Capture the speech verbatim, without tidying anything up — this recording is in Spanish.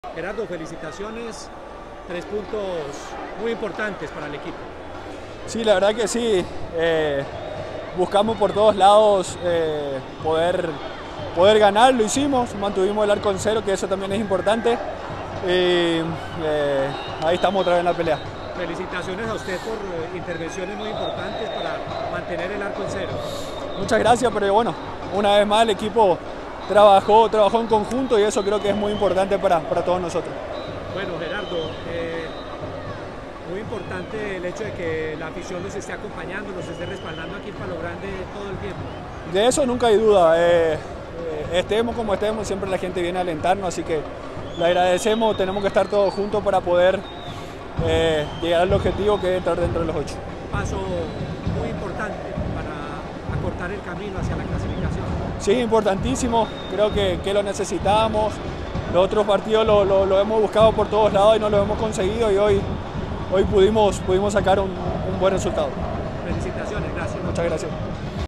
Gerardo, felicitaciones, tres puntos muy importantes para el equipo. Sí, la verdad que sí, eh, buscamos por todos lados eh, poder, poder ganar, lo hicimos, mantuvimos el arco en cero, que eso también es importante, y eh, ahí estamos otra vez en la pelea. Felicitaciones a usted por eh, intervenciones muy importantes para mantener el arco en cero. Muchas gracias, pero bueno, una vez más el equipo trabajó, trabajó en conjunto y eso creo que es muy importante para, para todos nosotros. Bueno, Gerardo, eh, muy importante el hecho de que la afición los esté acompañando, los esté respaldando aquí en Palo Grande todo el tiempo. De eso nunca hay duda, eh, eh, estemos como estemos, siempre la gente viene a alentarnos, así que le agradecemos, tenemos que estar todos juntos para poder eh, llegar al objetivo que es entrar dentro de los ocho. Paso muy importante para acortar el camino hacia la clasificación. Sí, importantísimo, creo que, que lo necesitábamos, los otros partidos lo, lo, lo hemos buscado por todos lados y no lo hemos conseguido y hoy, hoy pudimos, pudimos sacar un, un buen resultado. Felicitaciones, gracias. Muchas gracias.